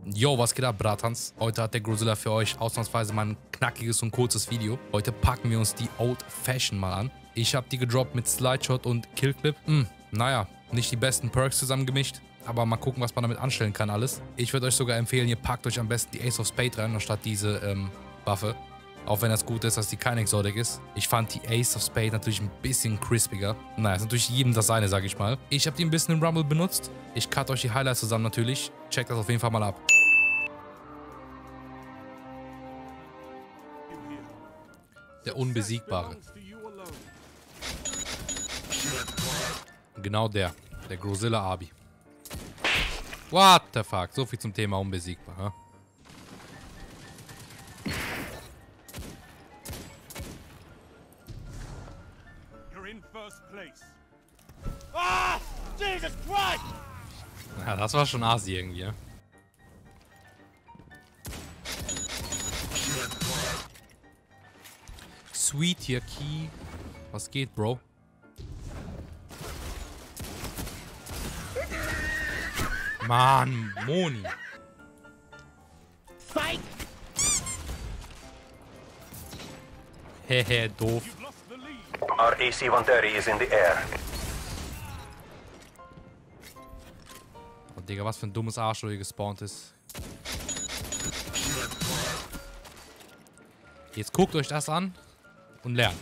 Yo, was geht ab, Bratans? Heute hat der Grozilla für euch ausnahmsweise mal ein knackiges und kurzes Video. Heute packen wir uns die Old Fashion mal an. Ich habe die gedroppt mit Slideshot und Killclip. Naja, nicht die besten Perks zusammengemischt. Aber mal gucken, was man damit anstellen kann alles. Ich würde euch sogar empfehlen, ihr packt euch am besten die Ace of Spade rein, anstatt diese Waffe. Auch wenn das gut ist, dass die kein Exotic ist. Ich fand die Ace of Spade natürlich ein bisschen crispiger. Naja, ist natürlich jedem das seine, sag ich mal. Ich habe die ein bisschen im Rumble benutzt. Ich cut euch die Highlights zusammen natürlich. Checkt das auf jeden Fall mal ab. Der Unbesiegbare. Genau der. Der Grozilla Abi. What the fuck? So viel zum Thema unbesiegbar, ha? Ah! Jesus Christ! Ja, das war schon Asi irgendwie, ja? Sweet hier, Key. Was geht, Bro? Mann, Moni. Fight! Hehe, doof. Our AC-130 is in the air. Oh, Digga, was für ein dummes Arschloch hier gespawnt ist. Jetzt guckt euch das an und lernt.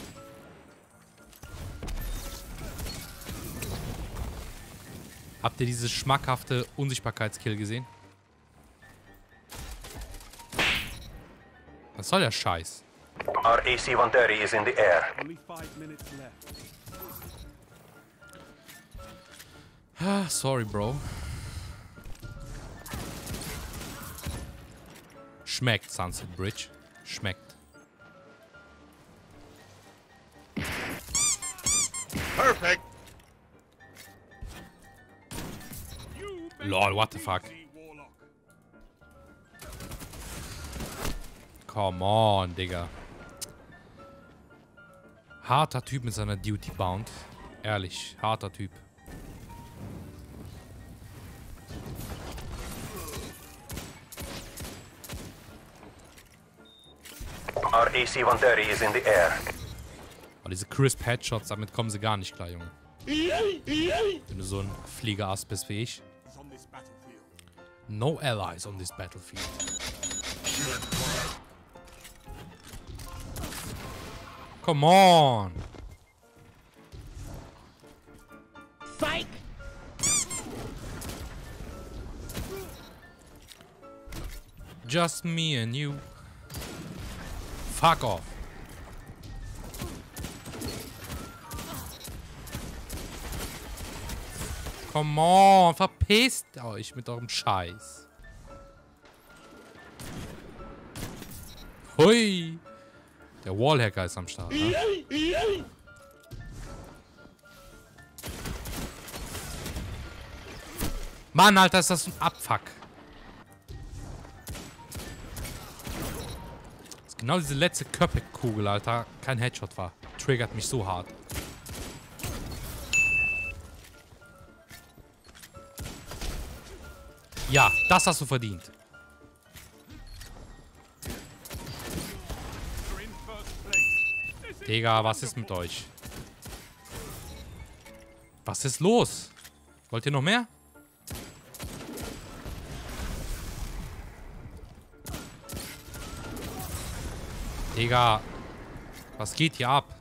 Habt ihr dieses schmackhafte Unsichtbarkeitskill gesehen? Was soll der Scheiß? Our AC-130 is in the air. Only 5 minutes left. Ah, sorry, Bro. Schmeckt, Sunset Bridge. Schmeckt. Perfect. Lol, what the fuck? Come on, Digga. Harter Typ mit seiner Duty Bound. Ehrlich, harter Typ. Our AC-130 is in the air. Oh, diese Crisp Headshots, damit kommen sie gar nicht klar, Junge. Wenn du so ein Fliegerass bist wie ich. No allies on this battlefield. Come on! Fight! Just me and you. Fuck off. Come on, verpisst euch mit eurem Scheiß. Hui. Der Wallhacker ist am Start, ne? Mann, Alter, ist das ein Abfuck. Das ist genau diese letzte Köpfkugel, Alter. Kein Headshot war. Triggert mich so hart. Ja, das hast du verdient. Digga, was ist mit euch? Was ist los? Wollt ihr noch mehr? Digga, was geht hier ab?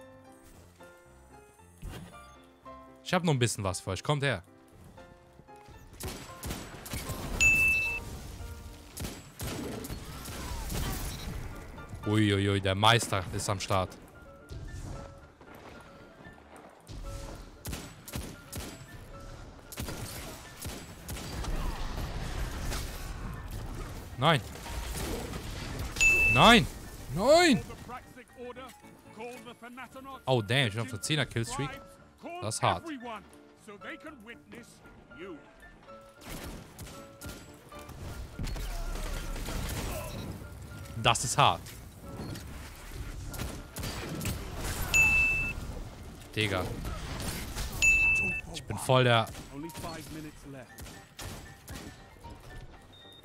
Ich hab noch ein bisschen was für euch. Kommt her. Uiuiui, der Meister ist am Start. Nein. Nein. Nein. Oh, damn, ich bin auf der 10er Killstreak. Das ist hart. Das ist hart. Digga. Ich bin voll der...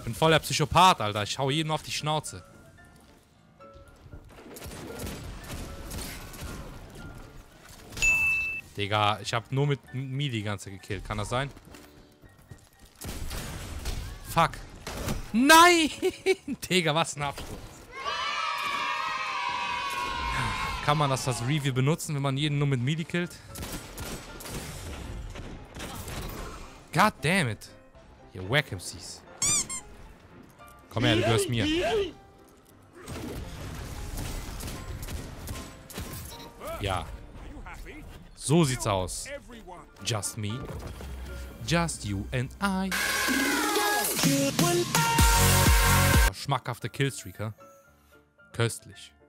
Bin voll der Psychopath, Alter. Ich hau jedem auf die Schnauze. Digga, ich hab nur mit mir die ganze gekillt. Kann das sein? Fuck. Nein! Digga, was ein Absturz. Kann man das Review benutzen, wenn man jeden nur mit Midi killt? God damn it. Ihr Wack MCs. Komm her, du gehörst mir. Ja. So sieht's aus. Just me. Just you and I. Schmackhafte Killstreaker. Köstlich.